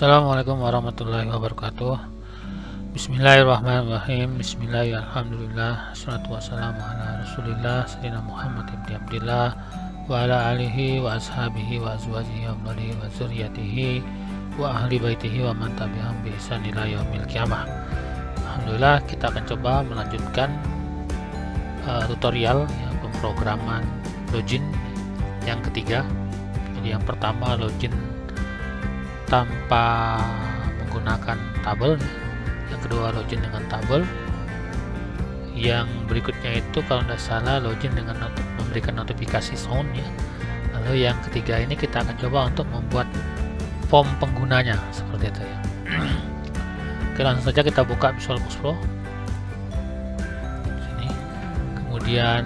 Assalamualaikum warahmatullahi wabarakatuh. Bismillahirrahmanirrahim. Bismillahirrahmanirrahim. Assalatu wassalamu ala rasulillah sayyidina Muhammad ibn Abdillah wa ala alihi wa ashabihi wa azwajihi wa banihi wa zuriyatihi wa ahli baitihi wa man tabi'ahum bi ihsan ila yaumil qiyamah. Alhamdulillah, kita akan coba melanjutkan tutorial pemrograman login yang ketiga. Jadi yang pertama login tanpa menggunakan tabel, yang kedua login dengan tabel, yang berikutnya itu kalau tidak salah login dengan memberikan notifikasi sound ya. Lalu yang ketiga ini kita akan coba untuk membuat form penggunanya seperti itu ya. Oke, langsung saja kita buka VisualBox Pro sini, kemudian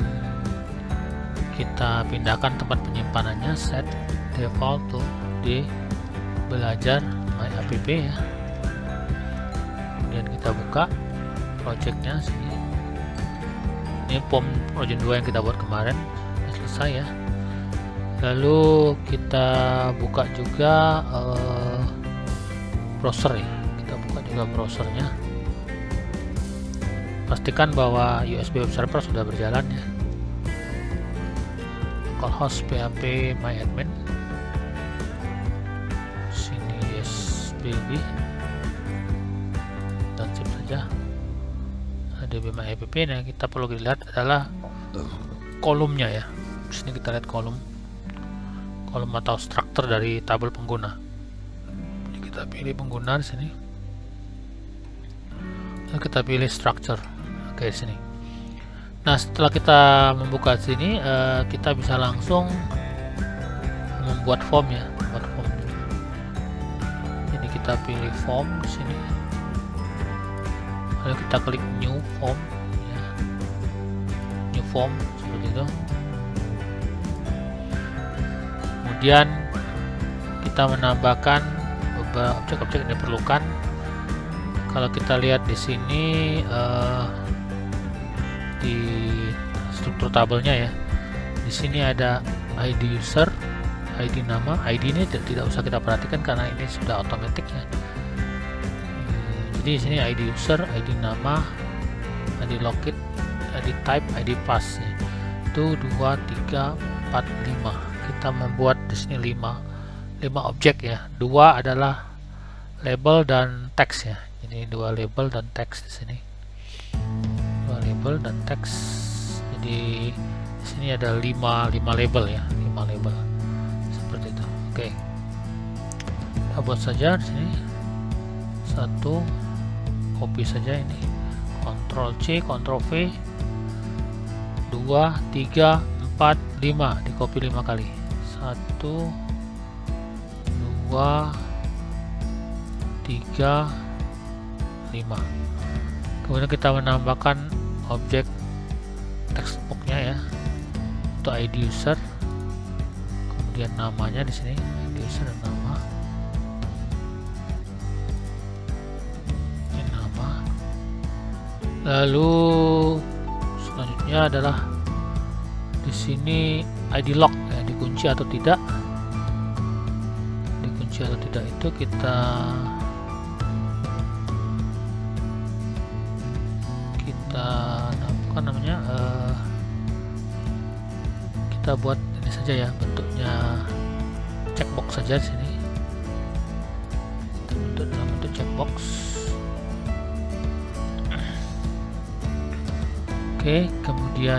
kita pindahkan tempat penyimpanannya, set default to di belajar my app ya. Kemudian kita buka projectnya sini. Ini form login 2 yang kita buat kemarin sudah selesai ya. Lalu kita buka juga browser ya. Kita buka juga browsernya. Pastikan bahwa USB web server sudah berjalan ya. Localhost php myadmin. Dan save saja. DB my app. Nah, kita perlu lihat adalah kolomnya ya. Di sini kita lihat kolom atau struktur dari tabel pengguna. Jadi kita pilih pengguna di sini. Lalu kita pilih structure. Oke, di sini. Nah, setelah kita membuka sini, kita bisa langsung membuat form ya. Jadi kita pilih form di sini, lalu kita klik new form ya. New form seperti itu. Kemudian kita menambahkan beberapa objek-objek yang diperlukan. Kalau kita lihat di sini di struktur tabelnya ya, di sini ada ID user, ID nama. ID ini tidak usah kita perhatikan karena ini sudah otomatis ya. Jadi di sini ID user, ID nama, ID login, ID type, ID pass ya. Itu 2, 3, 4, 5. Kita membuat di sini 5 objek ya. 2 adalah label dan teks ya. Jadi 2 label dan teks di sini. 2 label dan teks. Jadi di sini ada 5 label ya, 5 label. Seperti itu. Oke. Kita buat saja di sini. 1, copy saja ini. Ctrl C, Ctrl V. 2, 3, 4, 5. Di copy 5 kali. 1, 2, 3, 5. Kemudian kita menambahkan objek textbooknya ya. Untuk ID user. Kemudian namanya di sini, user dan nama. Ini nama. Lalu selanjutnya adalah di sini ID lock ya, dikunci atau tidak. Dikunci atau tidak itu kita apa namanya? Kita buat ini saja ya, bentuknya checkbox saja di sini. Bentuk dalam bentuk checkbox. Oke, kemudian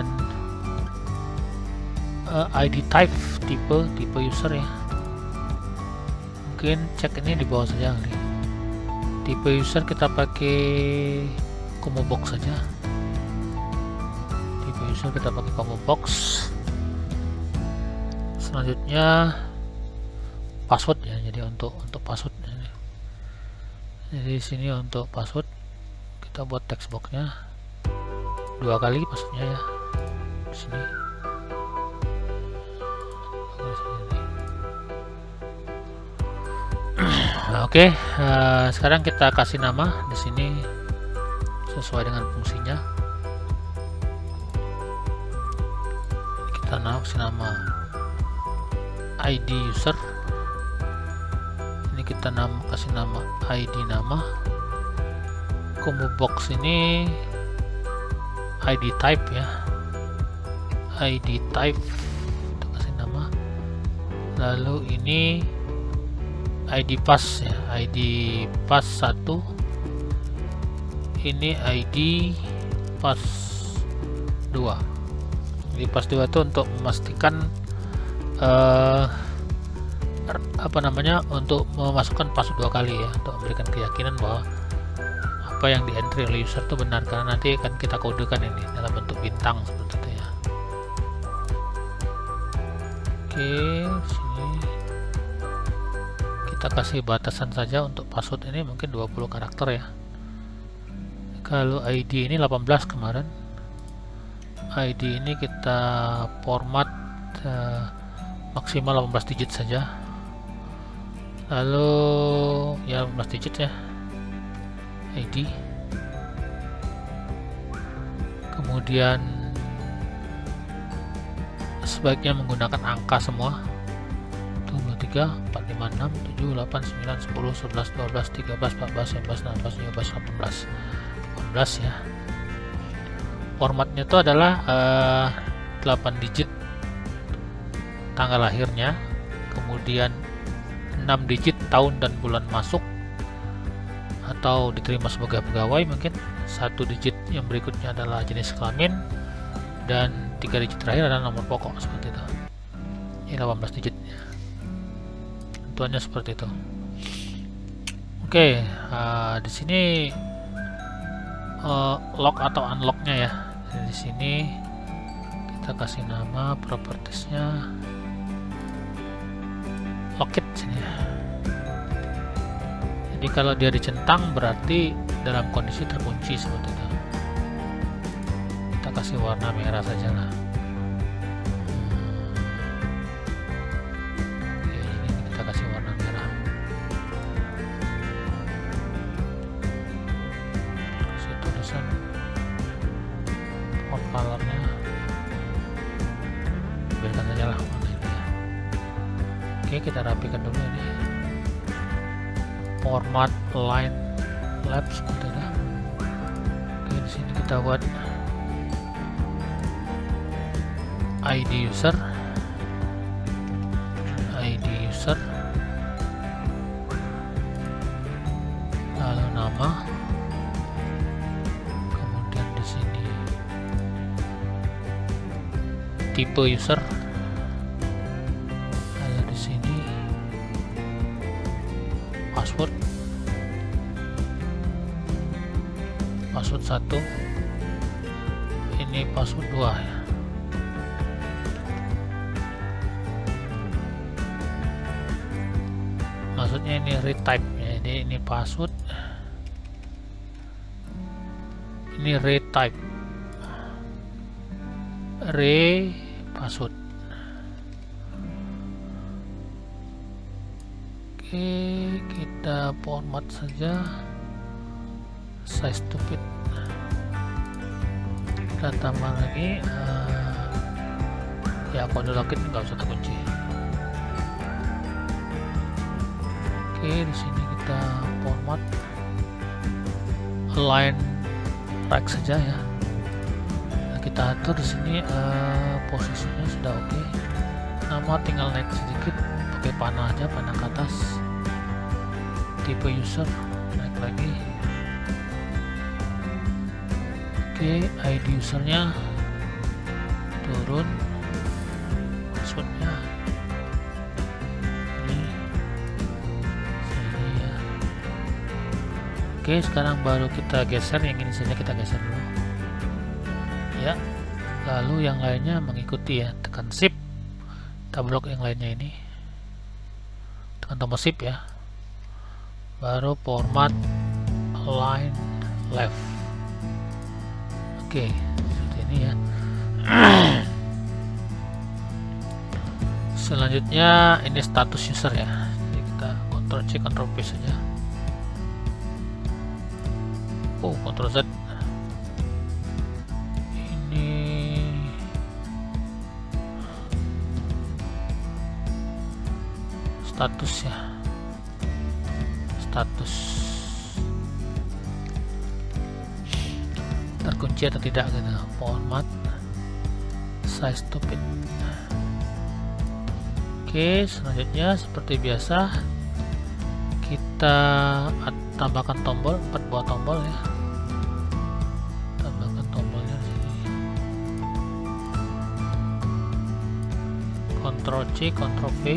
ID type, tipe user ya. Mungkin cek ini di bawah saja kali. Tipe user kita pakai combo box saja. Tipe user kita pakai combo box. Selanjutnya password ya. Jadi untuk password ini. Jadi di sini untuk password kita buat text boxnya 2 kali passwordnya ya. Di sini. Nah, oke. Sekarang kita kasih nama di sini sesuai dengan fungsinya. Kita kasih nama ID user. Ini kita kasih nama ID nama. Combo box ini ID type ya, ID type kita kasih nama. Lalu ini ID pass ya, ID pass 1, ini ID pass 2. Di pass 2 itu untuk memastikan untuk memasukkan password 2 kali ya, untuk memberikan keyakinan bahwa apa yang di entry oleh user itu benar, karena nanti akan kita kodekan ini dalam bentuk bintang seperti itu ya. Oke, sini kita kasih batasan saja untuk password ini mungkin 20 karakter ya. Kalau ID ini 18 kemarin, ID ini kita format maksimal 18 digit saja. Lalu ya 18 digit ya ID. Kemudian sebaiknya menggunakan angka semua. 23, 4, 5, 6, 7, 8, 9, 10, 11, 12, 13, 14, 15, 16, 17, 18, 18 ya. Formatnya itu adalah 8 digit tanggal lahirnya, kemudian 6 digit tahun dan bulan masuk atau diterima sebagai pegawai, mungkin 1 digit yang berikutnya adalah jenis kelamin, dan 3 digit terakhir adalah nomor pokok seperti itu. Ini 18 digitnya. Tentuannya seperti itu. Oke, di sini lock atau unlocknya ya. Di sini kita kasih nama propertiesnya lockit sini ya. Jadi kalau dia dicentang berarti dalam kondisi terkunci seperti itu. Kita kasih warna merah saja lah. Oke, ini kita kasih warna merah. Kasih tulisan font colornya, biarkan saja lah warna ini ya. Oke, kita rapikan dulu ini. Format line left seperti itu. Oke, di sini kita buat ID user, lalu nama, kemudian di sini tipe user, lalu di sini password 1, ini password 2 ya. Maksudnya ini retype ya, jadi ini password, ini retype, password. Oke, kita format saja size to fit. Kita tambah lagi ya kode login nggak usah terkunci. Oke, di sini kita format align right saja ya. Nah, kita atur di sini posisinya sudah oke. Nama tinggal naik sedikit pakai panah aja, panah ke atas. Tipe user naik lagi. Oke, ID usernya turun, passwordnya ini sini ya. Oke, sekarang baru kita geser yang ini saja, kita geser dulu ya. Lalu yang lainnya mengikuti ya, tekan shift, kita blok yang lainnya ini, tekan tombol shift ya, baru format align left. Oke, seperti ini ya. Selanjutnya ini status user ya. Jadi kita Ctrl C Ctrl V saja. Oh, Ctrl Z. Ini status ya. terkunci atau tidak gitu. Format size to fit. Oke, selanjutnya seperti biasa kita tambahkan tombol, 4 buah tombol ya. Tambahkan tombolnya di sini. Ctrl C, Ctrl V.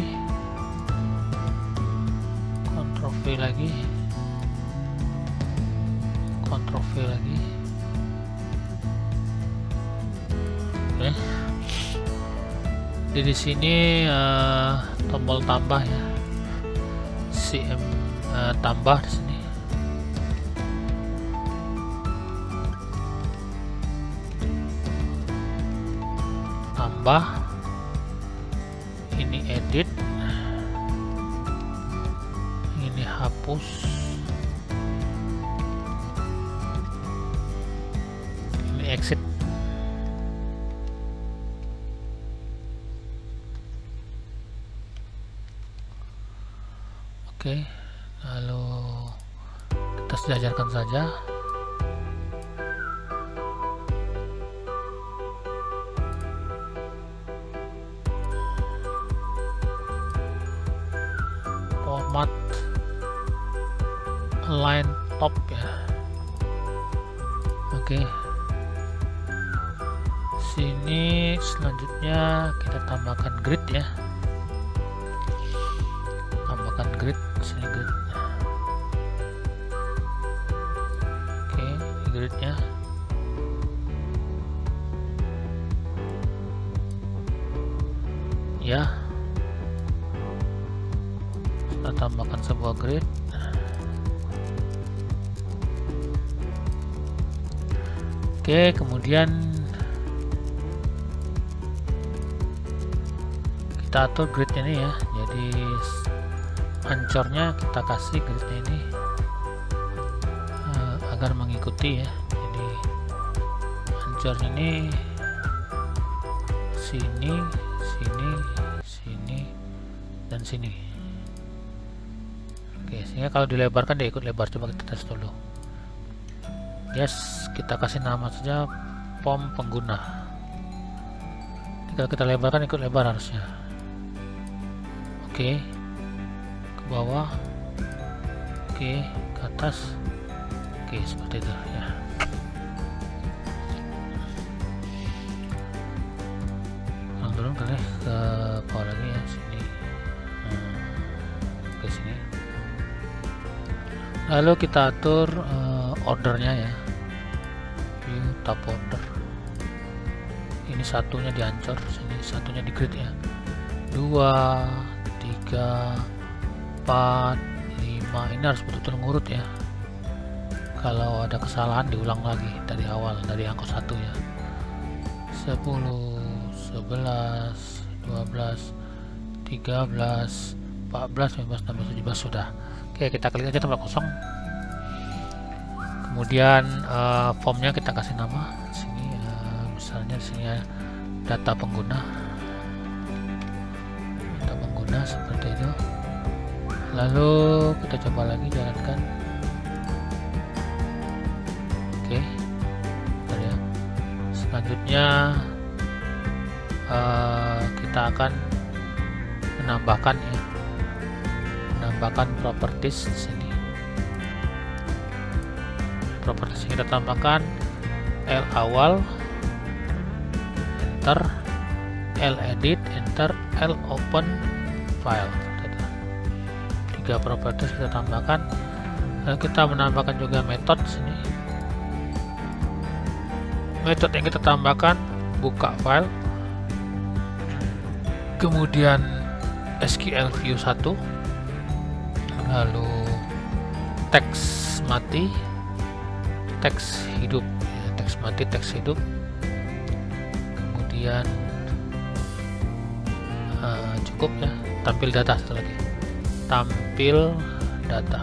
Ctrl V lagi. Ctrl V lagi. Oke. Di sini tombol tambah ya. CM tambah di sini. Tambah. Ini edit. Ini hapus. Ini exit. Oke, lalu kita sejajarkan saja. Format align top ya. Oke. Sini selanjutnya kita tambahkan grid ya. Tambahkan grid, sini grid. Oke, gridnya. Ya. Kita tambahkan sebuah grid. Oke, kemudian kita atur gridnya ini ya. Jadi ancornya kita kasih gridnya ini agar mengikuti ya. Jadi ancornya ini sini, sini, sini, dan sini. Oke, sehingga kalau dilebarkan dia ikut lebar. Coba kita tes dulu. Yes, kita kasih nama saja form pengguna. Jadi kalau kita lebarkan ikut lebar harusnya. Oke, ke bawah. Oke, ke atas. Oke, seperti itu ya. Turun ke bawah lagi ya, sini. Ke sini. Lalu kita atur ordernya ya. View tab order. Ini satunya diancor, sini satunya di grid ya. 2, 3, 4, 5. Ini harus betul-betul ngurut ya. Kalau ada kesalahan diulang lagi dari awal, dari angka 1 ya. 10, 11, 12, 13, 14, 15, 16, 17 sudah. Oke, kita klik aja tempat kosong. Kemudian formnya kita kasih nama sini, misalnya di sini data pengguna. Data pengguna seperti itu. Lalu kita coba lagi jalankan. Oke, ya. Selanjutnya kita akan menambahkan ya, menambahkan properties di sini. Properties kita tambahkan L awal, enter, L edit, enter, L open file. 3 properties kita tambahkan. Lalu kita menambahkan juga metode sini. Metode yang kita tambahkan buka file, kemudian SQL view 1, lalu teks mati, teks hidup ya, teks mati, teks hidup, kemudian cukup ya, tampil data satu lagi, tampil data,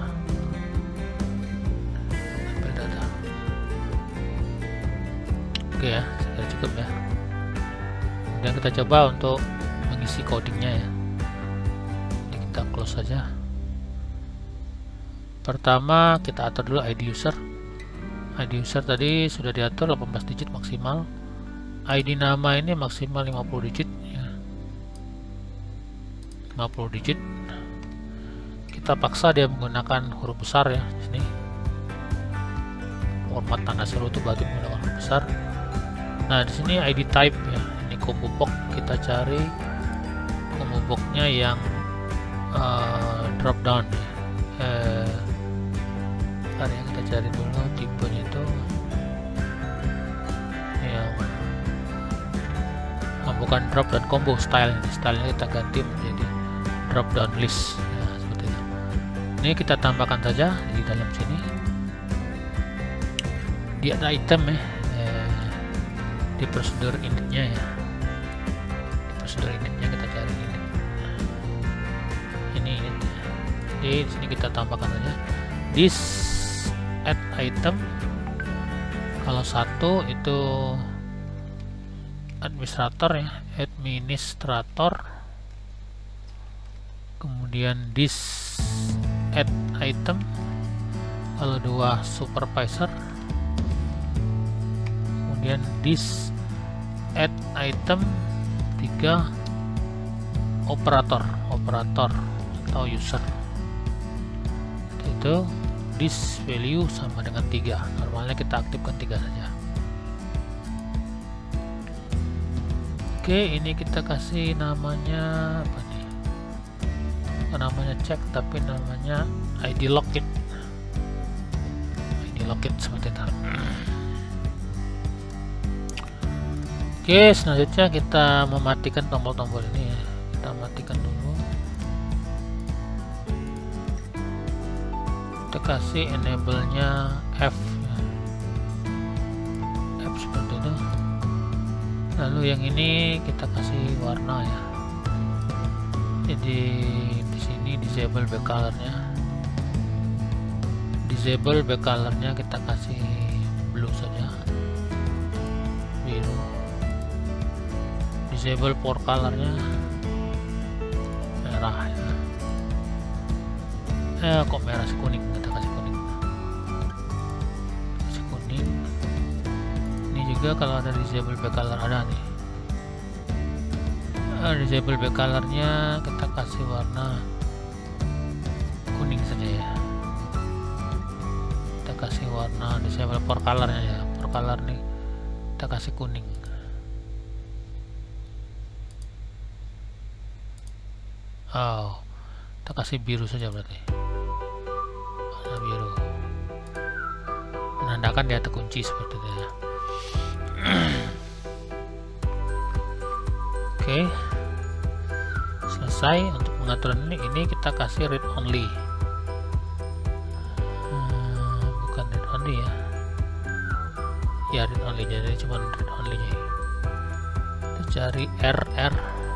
tampil data. Oke ya, sudah cukup ya. Kemudian kita coba untuk mengisi codingnya ya. Jadi kita close saja. Pertama kita atur dulu ID user. ID user tadi sudah diatur 18 digit maksimal. ID nama ini maksimal 50 digit ya. 50 digit. Kita paksa dia menggunakan huruf besar ya di sini. Format tanda seru itu berarti menggunakan huruf besar. Nah, di sini ID type ya. Ini combo box, kita cari combo boxnya yang drop down ya. Ya, kita cari dulu tipenya itu yang bukan drop dan combo stylenya kita ganti menjadi drop down list ya, seperti itu. Ini kita tambahkan saja di dalam sini. Dia ada item ya, di prosedur initnya ya. Di prosedur initnya kita cari ini init. Jadi di sini kita tambahkan saja this add item. Kalau satu itu administrator ya, administrator. Kemudian this add item. Kalau dua supervisor. Kemudian this add item. 3 operator atau user. Itu this value sama dengan 3. Normalnya kita aktifkan 3 saja. Oke, ini kita kasih namanya apa nih? Bukan namanya cek, tapi namanya ID login. ID login seperti itu. Oke, selanjutnya kita mematikan tombol-tombol ini ya. Kita matikan dulu. Kita kasih enable-nya F ya. F seperti itu. Lalu yang ini kita kasih warna ya. Jadi di sini disable back color-nya. Disable back color-nya kita kasih blue saja. Biru. Disable for color-nya merah ya. Kok merah sih, kuning, kita kasih kuning. Kasih kuning. Ini juga kalau ada disable back color ada nih. Disable back color-nya kita kasih warna kuning saja ya. Kita kasih warna disable for color-nya ya. For color nih kita kasih kuning. Oh, kita kasih biru saja berarti. Warna biru. Menandakan dia terkunci seperti itu ya. Oke. Selesai untuk pengaturan ini kita kasih read only. Bukan read only ya. Ya read only, jadi cuma read only nya. Kita cari RR.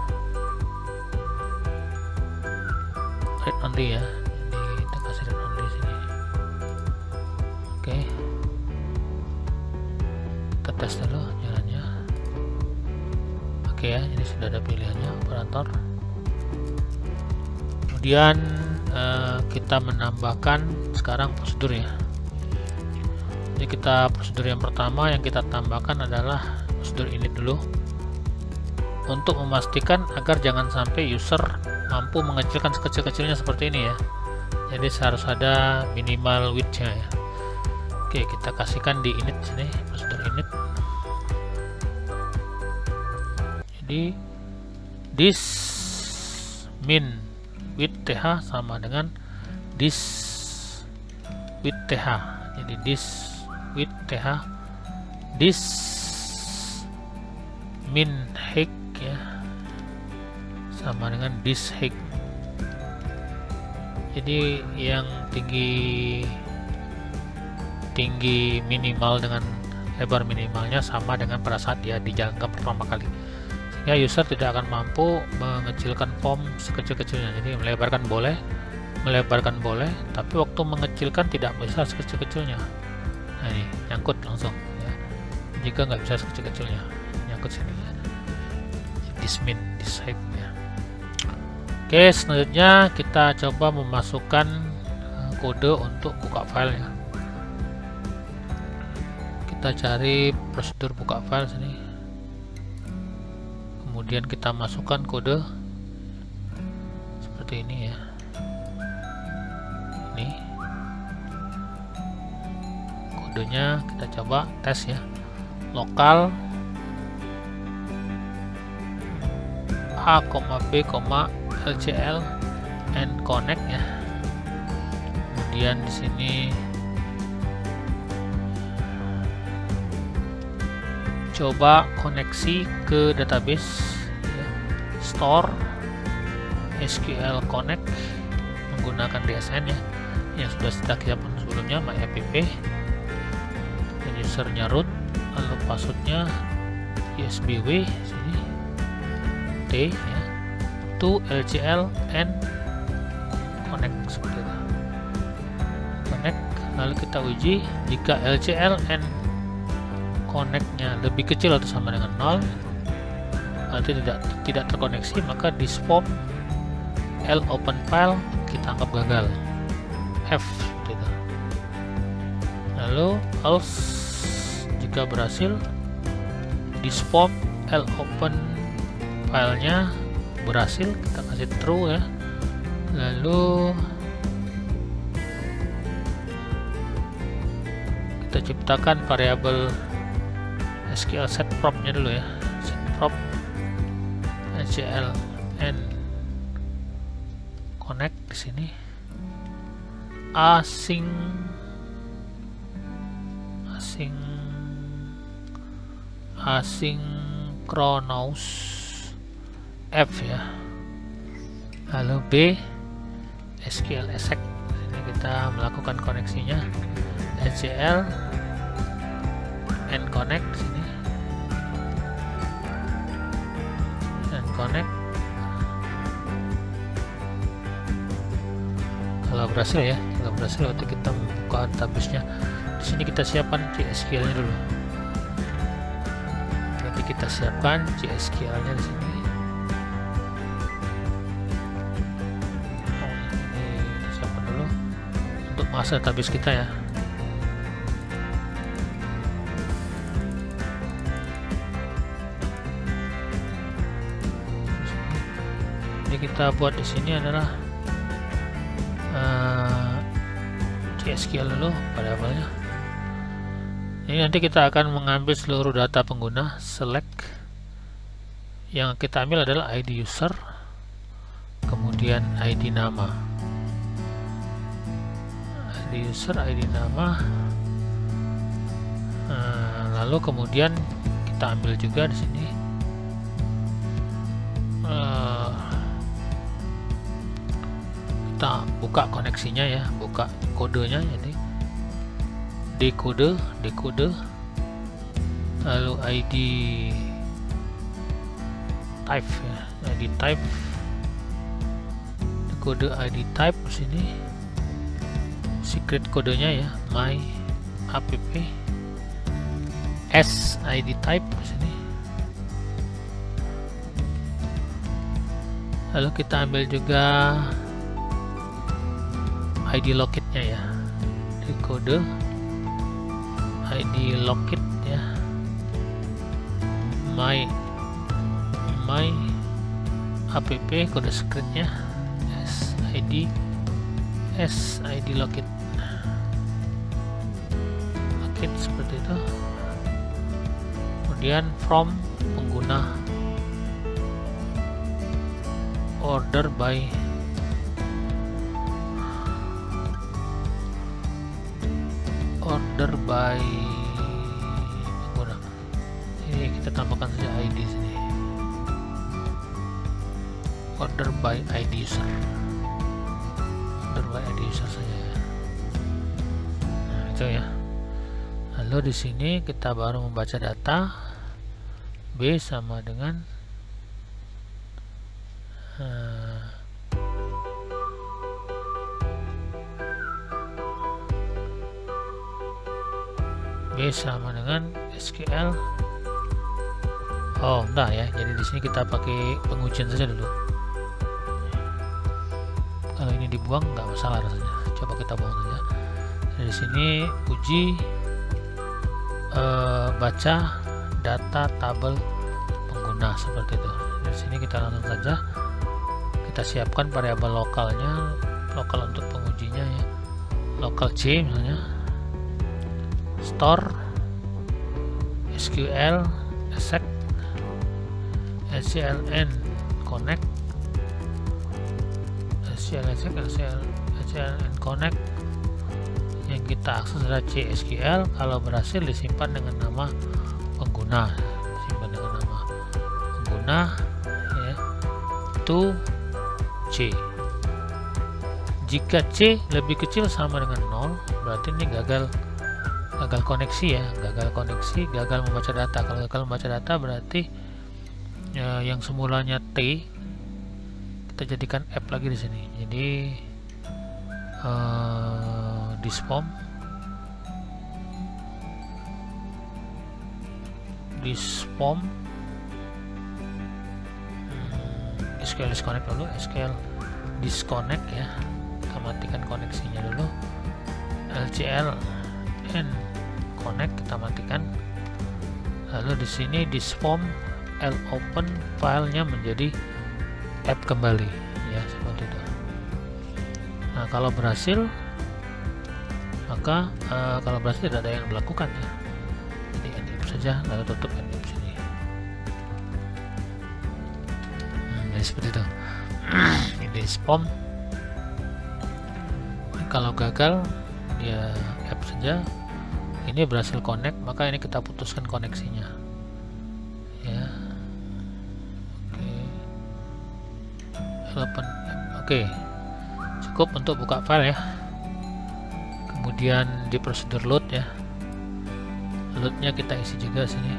Read only ya. Jadi kita kasih read only sini. Oke. Kita tes dulu jalannya. Oke ya, jadi sudah ada pilihannya operator. Kemudian kita menambahkan sekarang prosedur ya. Jadi kita prosedur yang pertama yang kita tambahkan adalah prosedur init dulu untuk memastikan agar jangan sampai user mampu mengecilkan sekecil-kecilnya seperti ini ya. Jadi harus ada minimal width-nya ya. Oke, kita kasihkan di init sini, prosedur init. Jadi this min width th sama dengan this width th. Jadi this width th, this min height ya sama dengan this height. Jadi yang tinggi minimal dengan lebar minimalnya sama dengan pada saat dia dijalankan pertama kali, sehingga user tidak akan mampu mengecilkan form sekecil-kecilnya. Jadi melebarkan boleh, tapi waktu mengecilkan tidak bisa sekecil-kecilnya. Nah ini nyangkut langsung ya. Jika nggak bisa sekecil-kecilnya, nyangkut sini ya. This min, this height ya. Oke, selanjutnya kita coba memasukkan kode untuk buka filenya. Kita cari prosedur buka file sini, kemudian kita masukkan kode seperti ini ya. Ini kodenya, kita coba tes ya. Lokal A, B, LCL and connect ya. Kemudian di sini coba koneksi ke database ya. Store SQL Connect menggunakan DSN ya, yang sudah kita siapkan sebelumnya, MyApp dan usernya root, lalu passwordnya usbw sini T ya, to LCL and connect seperti itu. Connect, lalu kita uji jika LCL and connect-nya lebih kecil atau sama dengan 0, berarti tidak terkoneksi, maka di swap L open file kita anggap gagal, F seperti itu. Lalu else jika berhasil, di swap L open filenya berhasil, kita kasih true ya. Lalu kita ciptakan variabel SQL set prop-nya dulu ya, set prop LCL and connect di sini asynchronous F ya. Lalu B SQL exec, ini kita melakukan koneksinya LCL and connect di sini and connect. Kalau berhasil ya, kalau berhasil waktu kita membuka database-nya. Di sini kita siapkan CSQL-nya dulu. Nanti kita siapkan CSQL-nya di sini. Ini siapkan dulu untuk masa database kita ya. Jadi kita buat di sini adalah CSQL dulu variabelnya. Ini nanti kita akan mengambil seluruh data pengguna, select. Yang kita ambil adalah ID user, kemudian ID nama, ID user, ID nama. Lalu kemudian kita ambil juga di sini kita buka koneksinya ya, buka kodenya, jadi decode, lalu ID type ya, ID type, kode ID type sini, secret kodenya ya, MyApp S ID type sini. Lalu kita ambil juga ID locate-nya ya, di kode ID locate ya, MyApp kode secretnya SID locate seperti itu. Kemudian from pengguna, order by pengguna. Ini kita tambahkan saja ID sini, order by ID user, order by ID user saja ya. Nah itu ya. Lalu di sini kita baru membaca data B sama dengan SQL. Oh, enggak ya. Jadi di sini kita pakai pengujian saja dulu. Kalau ini dibuang nggak masalah rasanya. Coba kita buang saja. Dari sini uji baca data tabel pengguna seperti itu. Di sini kita langsung saja kita siapkan variabel lokalnya, lokal untuk pengujinya ya, local C misalnya, store SQL exec SCLN connect SCLN connect. Yang kita akses adalah CSQL. Kalau berhasil disimpan dengan nama pengguna, simpan dengan nama pengguna ya, to C. Jika C lebih kecil sama dengan 0, berarti ini gagal koneksi ya, gagal membaca data. Kalau gagal membaca data berarti ya, yang semulanya T kita jadikan F lagi di sini. Jadi dispom SQL disconnect dulu, SQL disconnect ya, kita matikan koneksinya dulu. LCLN connect kita matikan, lalu di sini dispom lopen filenya menjadi app kembali ya, seperti itu. Nah, kalau berhasil maka tidak ada yang dilakukan ya, jadi edit saja lalu tutup edit sini. Jadi seperti itu. Ini spam. Kalau gagal dia app saja. Ini berhasil connect, maka ini kita putuskan koneksinya ya. Oke, cukup untuk buka file ya. Kemudian di prosedur load ya, loadnya kita isi juga sini.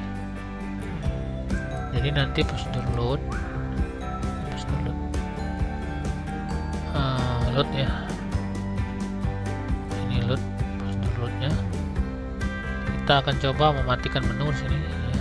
Jadi nanti prosedur load ya, ini load, prosedur loadnya kita akan coba mematikan menu sini ya,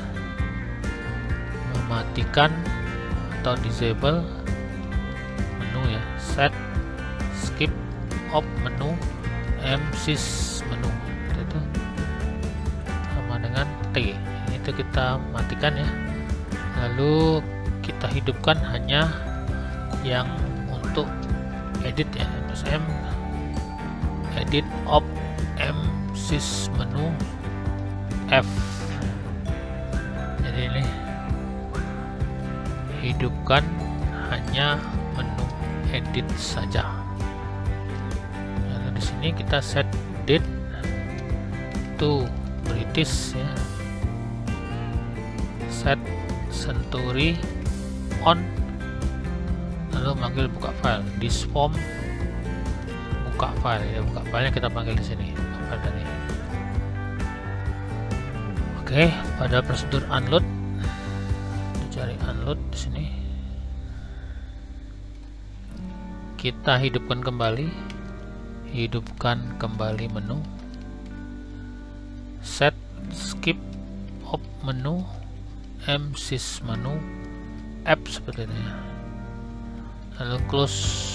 mematikan atau disable menu ya, set skip op menu msys menu itu sama dengan T, ini itu kita matikan ya. Lalu kita hidupkan hanya yang untuk edit ya, msm edit op msys menu F. Jadi ini hidupkan hanya menu edit saja. Lalu di sini kita set date to British ya, set Century on, lalu manggil buka file, dispom buka file ya, buka filenya kita panggil di sini file tadi. Oke, pada prosedur unload, cari unload di sini. Kita hidupkan kembali menu, set skip op menu msys menu app seperti ini ya. Lalu close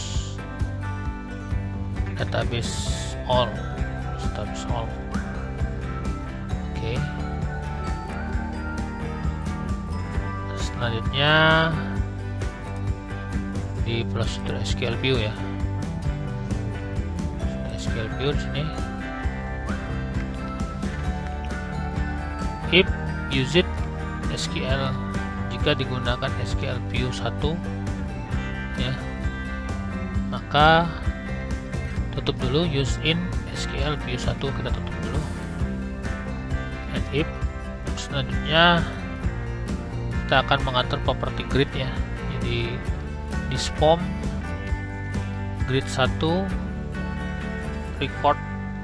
database all. Oke. Selanjutnya di prosedur SQL view ya, SQL view di sini if use it SQL, jika digunakan SQL view 1 ya, maka tutup dulu use in SQL view 1, kita tutup dulu, and if. Selanjutnya kita akan mengatur property grid ya, jadi dispom grid 1 record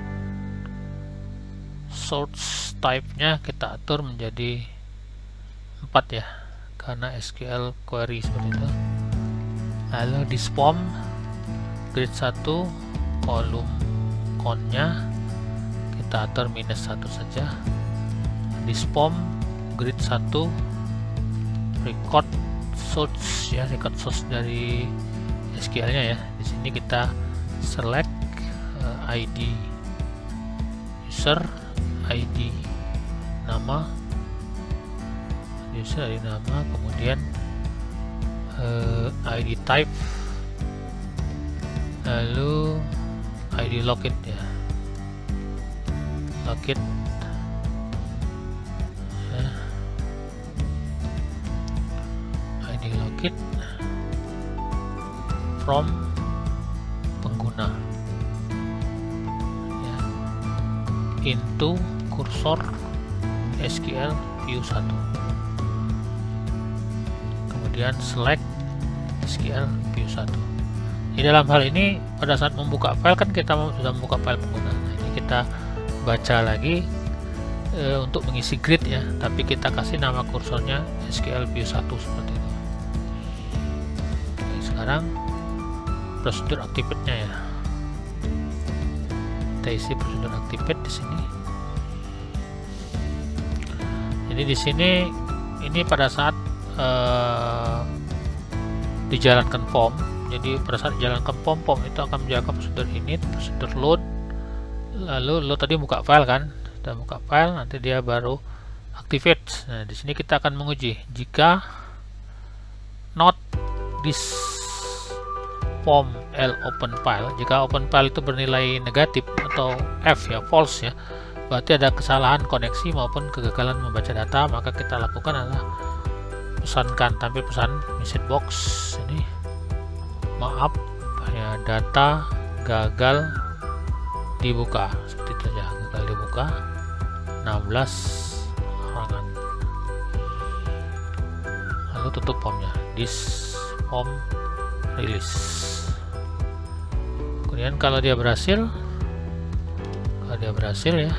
source type nya kita atur menjadi 4 ya, karena SQL query seperti itu. Lalu dispom grid 1 kolom count-nya kita atur -1 saja. Dispom grid 1 record source ya, record source dari SQL-nya ya. Di sini kita select ID user, ID nama, user ID nama, kemudian ID type, lalu ID login ya, login ya. ID login from pengguna ya, into kursor SQL view 1, kemudian select SQL view 1. Di dalam hal ini pada saat membuka file kan kita sudah membuka file pengguna. Nah, ini kita baca lagi untuk mengisi grid ya, tapi kita kasih nama kursornya SQL view 1 seperti itu. Oke, sekarang prosedur activate-nya ya. Kita isi prosedur activate di sini. Jadi di sini ini pada saat dijalankan form. Jadi pada saat dijalankan form itu akan menjaga prosedur init, prosedur load. Lalu lo tadi buka file kan, sudah buka file, nanti dia baru activate. Nah, di sini kita akan menguji jika not this form L open file, jika open file itu bernilai negatif atau F ya, false ya, berarti ada kesalahan koneksi maupun kegagalan membaca data, maka kita lakukan adalah pesankan, tampil pesan message box ini, maaf ya, data gagal dibuka, seperti itu aja, gagal dibuka 16 halaman, lalu tutup formnya, this form release. Kemudian kalau dia berhasil ya,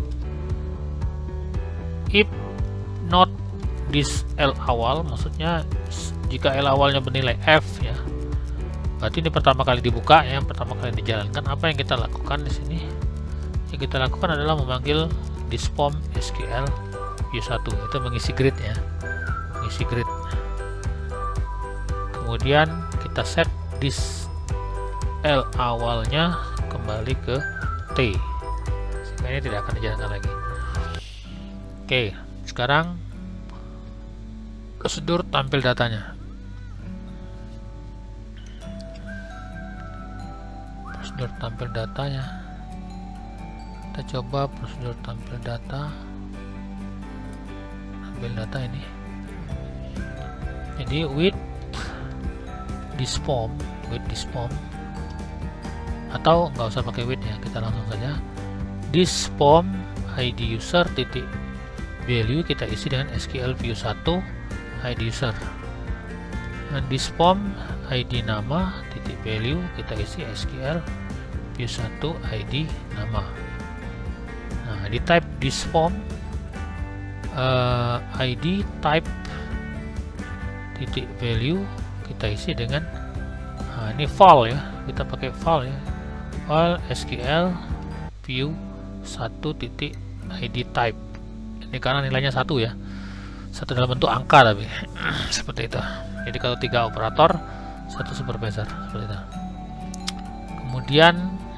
if not this L awal, maksudnya jika L awalnya bernilai F ya, berarti ini pertama kali dibuka ya, pertama kali dijalankan. Apa yang kita lakukan di sini? Yang kita lakukan adalah memanggil this form SQL view 1, itu mengisi grid ya, mengisi grid. Kemudian kita set this L awalnya kembali ke T, sehingga ini tidak akan dijalankan lagi. Oke, sekarang prosedur tampil datanya. Prosedur tampil datanya, kita coba prosedur tampil data, tampil data ini. Jadi with this form, atau nggak usah pakai with ya, kita langsung saja this form ID user titik value kita isi dengan SQL view 1 ID user, dan this form ID nama titik value kita isi SQL view 1 ID nama. Nah, di type this form ID type titik value kita isi dengan ini file ya, kita pakai file ya, file SQL view 1 titik ID type. Ini karena nilainya 1 ya, 1 dalam bentuk angka tapi seperti itu. Jadi kalau 3 operator 1 supervisor seperti itu. Kemudian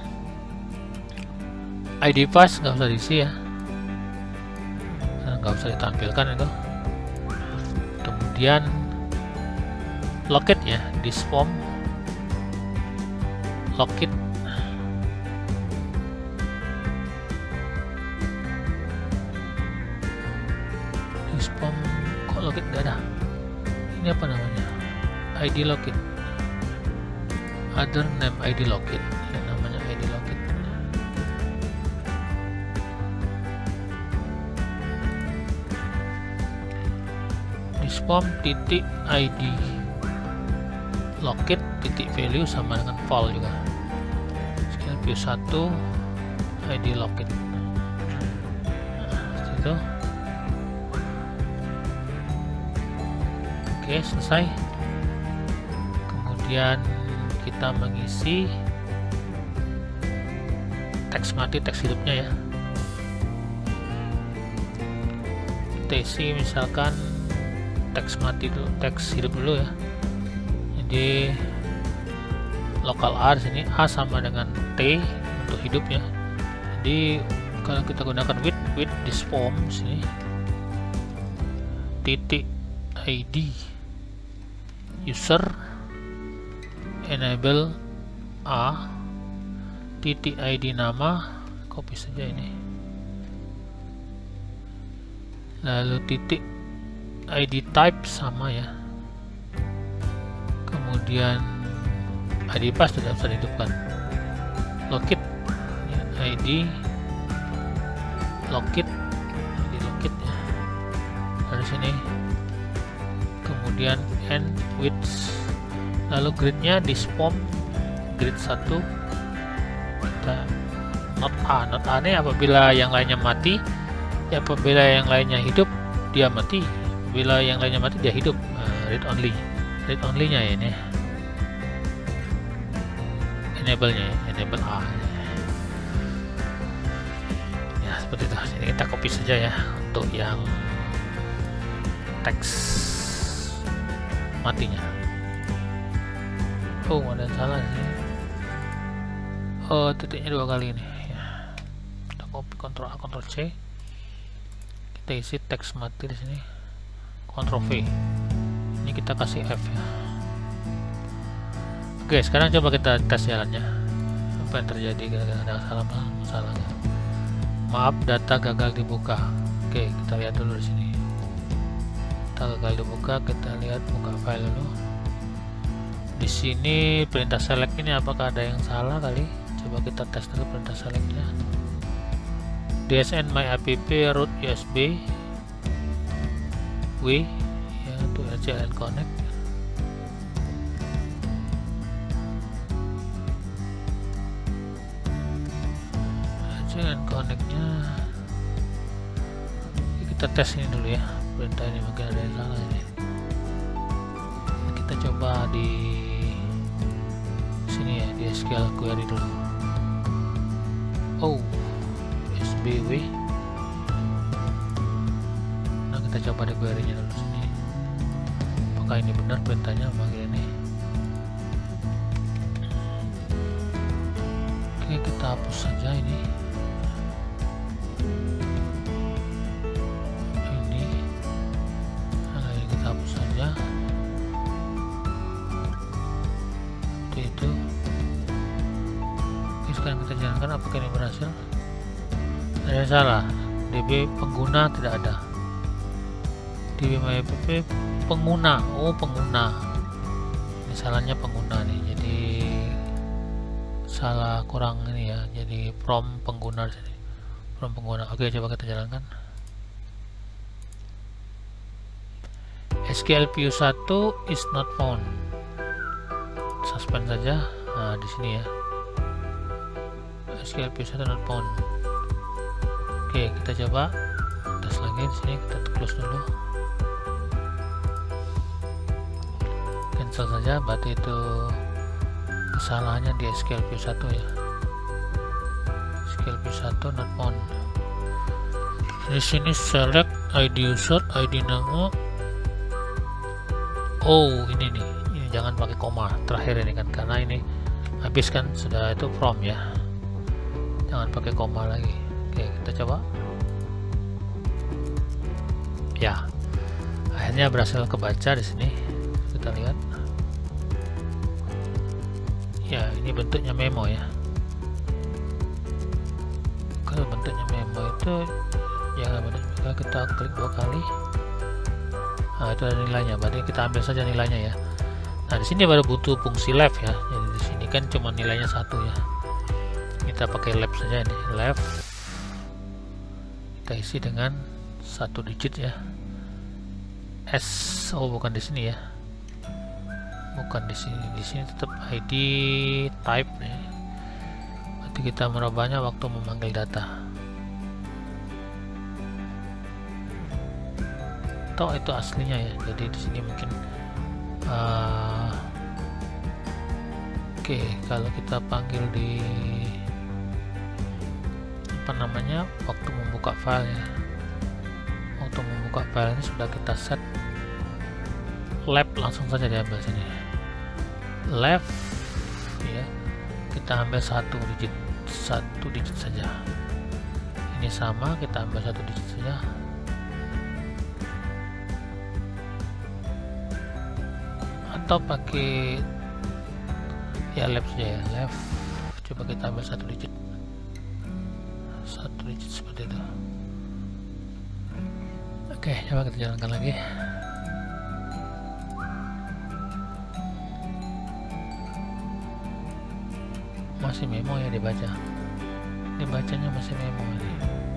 ID device nggak usah diisi ya, nggak usah ditampilkan itu. Kemudian locate ya, this form locate this form, kok locate nggak ada, ini apa namanya, ID locate, other name ID locate, yang namanya ID locate. This form titik ID locate titik value sama dengan file juga, sekian view 1 ID locate. Nah, itu oke, selesai. Kemudian kita mengisi teks mati, teks hidupnya ya, kita isi misalkan teks mati dulu, teks hidup dulu ya. Jadi lokal A di sini A sama dengan T untuk hidup ya. Jadi Kalau kita gunakan with this form sini, titik ID user enable A, titik ID nama, copy saja ini, lalu titik ID type sama ya, kemudian ID pass tidak bisa dihidupkan, locate ya, ID locate ya dari sini, kemudian end width, lalu gridnya di form grid 1 kita not A ini apabila yang lainnya mati ya, apabila yang lainnya hidup dia mati, apabila yang lainnya mati dia hidup. Read only nya ya ini, enable nya ya, enable A ya, seperti itu. Ini kita copy saja ya untuk yang teks matinya. Oh, ada yang salah sih. Oh, titiknya 2 kali ini ya. Kita copy, Ctrl A Ctrl C, kita isi teks mati di sini, Ctrl V, ini kita kasih F ya. Oke, sekarang coba kita tes jalannya, apa yang terjadi, ada masalah. Maaf, data gagal dibuka. Oke, kita lihat dulu di sini. Data gagal dibuka, kita lihat buka file dulu. Di sini perintah select ini apakah ada yang salah kali? Coba kita tes dulu perintah selectnya. DSN my app root USB W ya, untuk RCLN connect. RCLN connectnya kita tes ini dulu ya, perintah ini mungkin ada yang salah ini. Kita coba di sini ya, di SQL query dulu. Oh, SBW. Nah, kita coba di query nya dulu sini, apakah ini benar perintahnya manggil ini. Oke, kita hapus saja ini. Kita hapus saja. Itu. Oke, sekarang kita jalankan apakah ini berhasil. Ada yang salah, DB pengguna tidak ada, DB MyApp pengguna. Oh, pengguna, ini salahnya pengguna nih, jadi salah kurang ini ya, jadi from pengguna sini, from pengguna. Oke, coba kita jalankan. SQL view 1 is not found, suspend saja. Nah, di sini ya, SQL view 1 not found. Oke, kita coba tes lagi di sini, kita close dulu, cancel saja. Berarti itu kesalahannya di SQL view 1 ya, SQL view 1 not found. Di sini select ID user, ID nama. Oh, ini nih, ini jangan pakai koma terakhir ini kan, karena ini habis kan sudah itu from ya, jangan pakai koma lagi. Oke, kita coba ya, akhirnya berhasil kebaca di sini. Kita lihat ya, ini bentuknya memo ya. Kalau bentuknya memo itu jangan bentuknya, kita klik 2 kali. Nah, itu ada nilainya, berarti kita ambil saja nilainya ya. Nah, di sini baru butuh fungsi left ya, jadi di sini kan cuma nilainya 1 ya, kita pakai left saja ini, left. Kita isi dengan 1 digit ya, S. Oh, bukan di sini ya, bukan di sini. Di sini tetap ID type nih. Berarti kita merubahnya waktu memanggil data. Atau itu aslinya ya. Jadi di sini mungkin oke, kalau kita panggil di apa namanya, waktu membuka file ya, waktu membuka file ini sudah kita set left, langsung saja diambil sini left ya, kita ambil 1 digit saja. Ini sama, kita ambil 1 digit saja. Atau pakai ya left saja ya, left. Coba kita ambil 1 digit. 1 digit seperti itu. Oke, coba kita jalankan lagi. Masih memo ya dibaca. Dibacanya masih memo ini.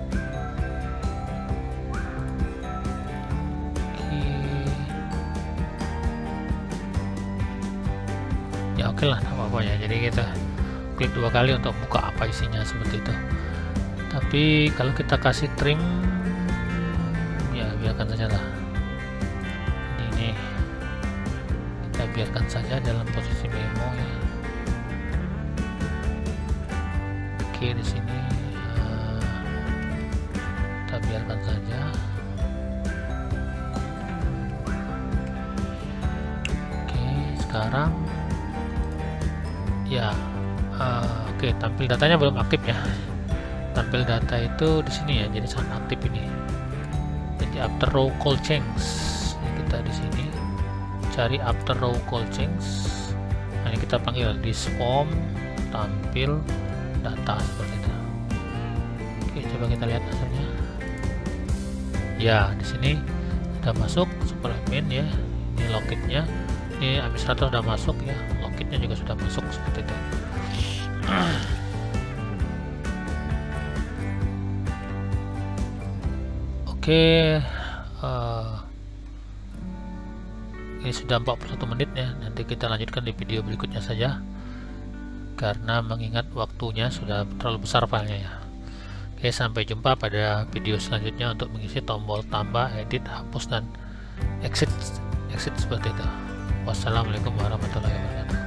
Ya oke lah, tak apa-apa ya. Jadi kita klik 2 kali untuk buka apa isinya seperti itu. Tapi kalau kita kasih trim, ya biarkan saja lah. Ini kita biarkan saja dalam posisi memo ya. Oke, di sini kita biarkan saja. Oke, sekarang ya oke, tampil datanya belum aktif ya. Tampil data itu di sini ya, jadi sangat aktif ini. Jadi after row call change, kita di sini cari after row call change. Nah, ini kita panggil this form tampil data seperti itu. Oke, coba kita lihat hasilnya. Ya, di sini sudah masuk suplemen ya. Ini logitnya, ini administrator sudah masuk ya. Logitnya juga sudah masuk seperti itu. Oke, ini sudah 41 menit ya. Nanti kita lanjutkan di video berikutnya saja, karena mengingat waktunya sudah terlalu besar filenya ya. Oke, sampai jumpa pada video selanjutnya untuk mengisi tombol tambah, edit, hapus, dan exit seperti itu. Wassalamualaikum warahmatullahi wabarakatuh.